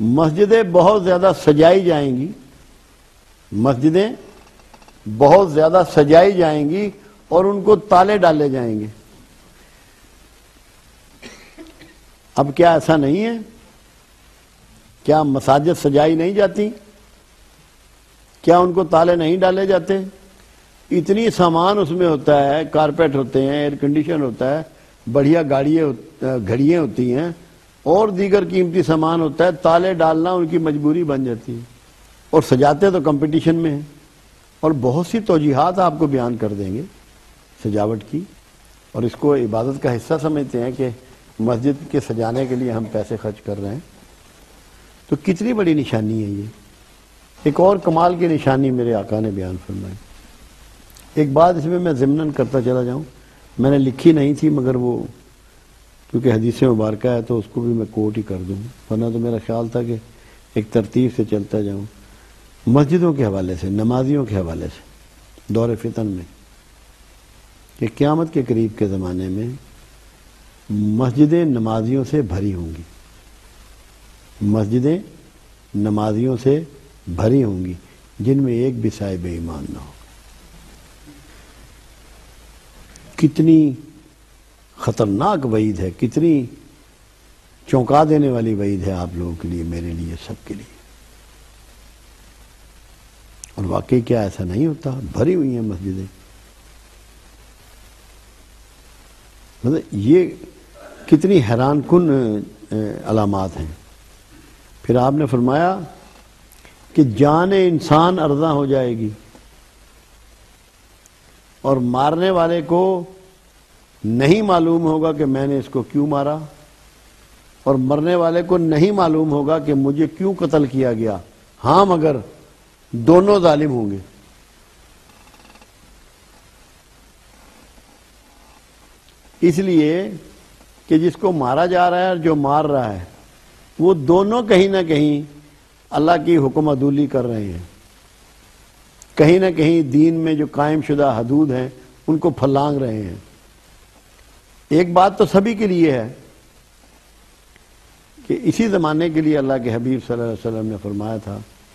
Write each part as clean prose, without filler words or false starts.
مسجدیں بہت زیادہ سجائی جائیں گی، مسجدیں بہت زیادہ سجائی جائیں گی اور ان کو تالے ڈالے جائیں گے۔ اب کیا ایسا نہیں ہے؟ کیا مساجد سجائی نہیں جاتی؟ کیا ان کو تالے نہیں ڈالے جاتے؟ اتنی سامان اس میں ہوتا ہے، کارپیٹ ہوتے ہیں، ایئر کنڈیشن ہوتا ہے، بڑھیا گھڑیاں ہوتی ہیں اور دیگر قیمتی سامان ہوتا ہے، تالے ڈالنا ان کی مجبوری بن جاتی ہے، اور سجاتے تو کمپٹیشن میں ہیں، اور بہت سی توجیحات آپ کو بیان کر دیں گے سجاوٹ کی، اور اس کو عبادت کا حصہ سمجھتے ہیں کہ مسجد کے سجانے کے لیے ہم پیسے خرچ کر رہے ہیں۔ تو کتنی بڑی نشانی ہے یہ۔ ایک اور کمال کی نشانی میرے آقا نے بیان فرمائی۔ ایک بات اس میں ضمناً کرتا چلا جاؤں، میں نے لکھی نہیں تھی مگر وہ کیونکہ حدیث مبارکہ ہے تو اس کو بھی میں کوٹ ہی کر دوں، ورنہ تو میرا خیال تھا کہ ایک ترتیب سے چلتا جاؤں۔ مسجدوں کے حوالے سے، نمازیوں کے حوالے سے دور فتن میں کہ قیامت کے قریب کے زمانے میں مسجدیں نمازیوں سے بھری ہوں گی، مسجدیں نمازیوں سے بھری ہوں گی جن میں ایک بھی صاحب ایمان نہ ہو۔ کتنی خطرناک وعید ہے، کتنی چونکا دینے والی وعید ہے آپ لوگوں کے لیے، میرے لیے، سب کے لیے۔ اور واقعی کیا ایسا نہیں ہوتا؟ بھری ہوئی ہیں مسجدیں۔ مطلب یہ کتنی حیران کن علامات ہیں۔ پھر آپ نے فرمایا کہ جان انسان ارزاں ہو جائے گی اور مارنے والے کو نہیں معلوم ہوگا کہ میں نے اس کو کیوں مارا، اور مرنے والے کو نہیں معلوم ہوگا کہ مجھے کیوں قتل کیا گیا، ہاں مگر دونوں ظالم ہوں گے۔ اس لیے کہ جس کو مارا جا رہا ہے اور جو مار رہا ہے وہ دونوں کہیں نہ کہیں اللہ کی حکم عدولی کر رہے ہیں، کہیں نہ کہیں دین میں جو قائم شدہ حدود ہیں ان کو پھلانگ رہے ہیں۔ ایک بات تو سبھی کے لیے ہے کہ اسی زمانے کے لیے اللہ کے حبیب صلی اللہ علیہ وسلم نے فرمایا تھا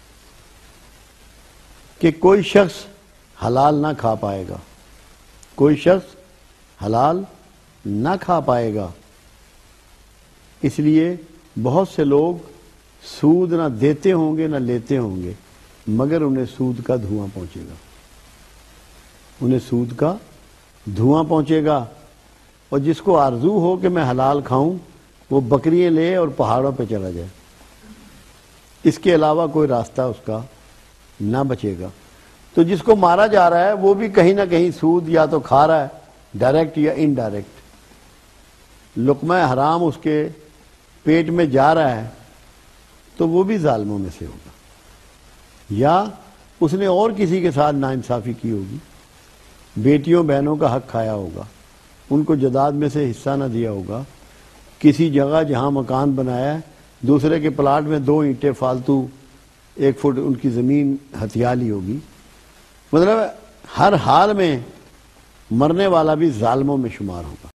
کہ کوئی شخص حلال نہ کھا پائے گا، کوئی شخص حلال نہ کھا پائے گا۔ اس لیے بہت سے لوگ سود نہ دیتے ہوں گے نہ لیتے ہوں گے مگر انہیں سود کا دھواں پہنچے گا، انہیں سود کا دھواں پہنچے گا۔ اور جس کو آرزو ہو کہ میں حلال کھاؤں وہ بکریاں لے اور پہاڑوں پہ چلا جائے، اس کے علاوہ کوئی راستہ اس کا نہ بچے گا۔ تو جس کو مارا جا رہا ہے وہ بھی کہیں نہ کہیں سود یا تو کھا رہا ہے، ڈائریکٹ یا انڈائریکٹ، لقمہ حرام اس کے پیٹ میں جا رہا ہے تو وہ بھی ظالموں میں سے ہوگا، یا اس نے اور کسی کے ساتھ ناانصافی کی ہوگی، بیٹیوں بہنوں کا حق کھایا ہوگا، ان کو جداد میں سے حصہ نہ دیا ہوگا، کسی جگہ جہاں مکان بنایا ہے دوسرے کے پلاٹ میں 2 اینٹیں فالتو 1 فٹ ان کی زمین ہتھیا لی ہوگی۔ مطلب ہر حال میں مرنے والا بھی ظالموں میں شمار ہوگا۔